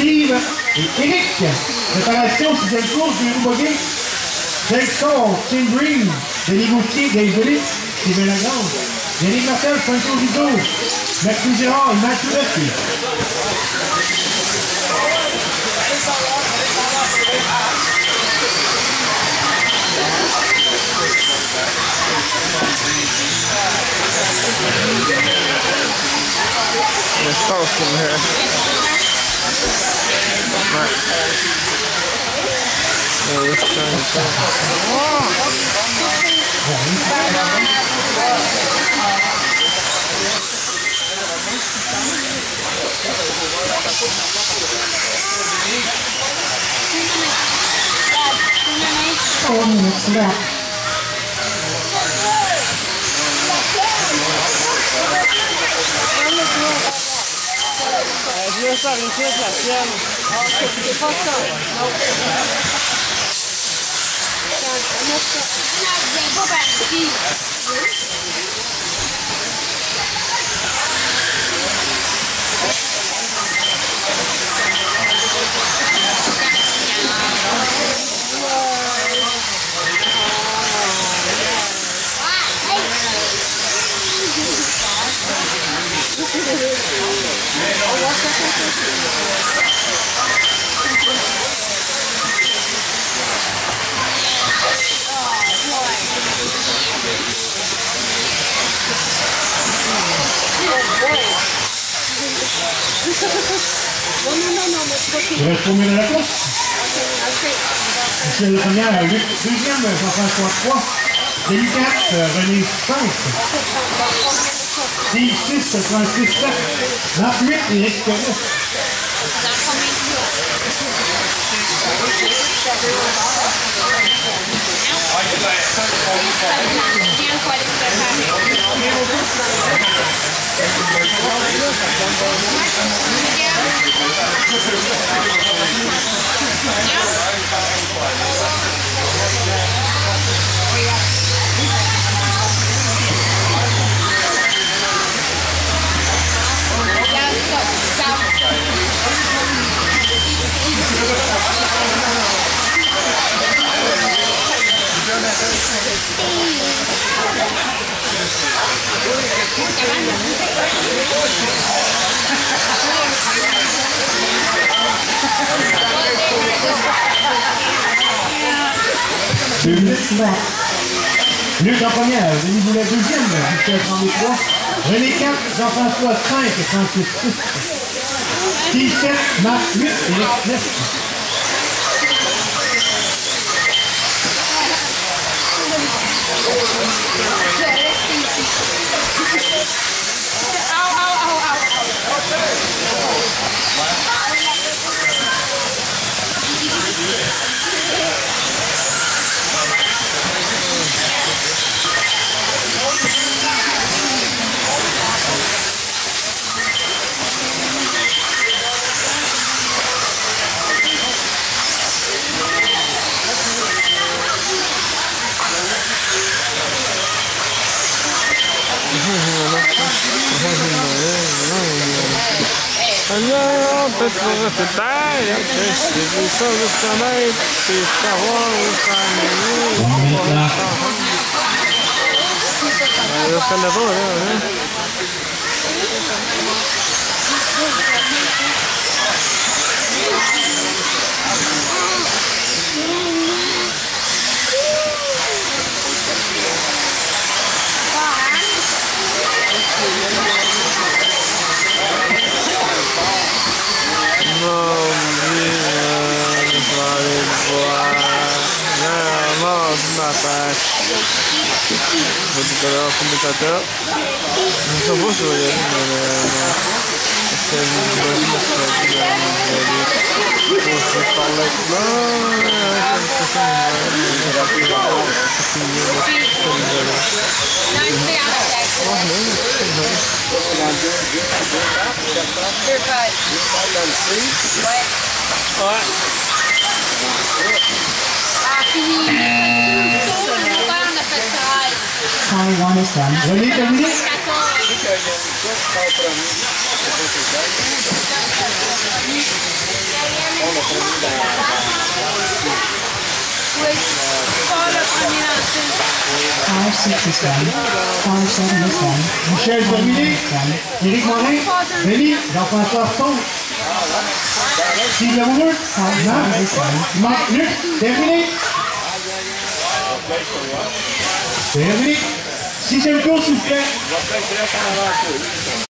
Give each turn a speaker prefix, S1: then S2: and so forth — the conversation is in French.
S1: Steve et Éric. Préparation, 6e course du buggy. Jackson, Tim Green, Denis Gauthier, Dave Willis, Steven Lagrange, Yannick Martel, Franco Rizzo, Maxime Gérard et Mathieu Lefty.
S2: It's close from here. Right. Yeah, let's turn it down.
S3: Four minutes left.
S2: Je vais faire une pièce la sienne.
S4: C'est pas ça. Non. Viens pas par ici.
S1: Il reste combien dans la course? C'est la première, deuxième, Jean-François 3. Délicate, René 5. Steve 6, Francis 7. Marc 8, Éric 9. Luc en première, Denis Boulet deuxième, Michel 33. René 4, Jean-François 5 et Francis 6. Steve 7, Marc 8 et Éric 9.
S2: Alors, peut-être qu'on va se tailler, c'est du sol de travail, c'est savoir où ça va. Ça ne va pas, là. Vou declarar o comunicator. Não só vou escolher,
S3: One is done.
S1: René terminé.
S4: Oui, pas le premier lancé.
S3: 567, 577,
S1: Michel terminé. Éric Morin. Rémi. Jean-François Arton. Steve Lamoureux. Marc Luc. Terminé. Terminé. 6e cours, s'il vous plaît.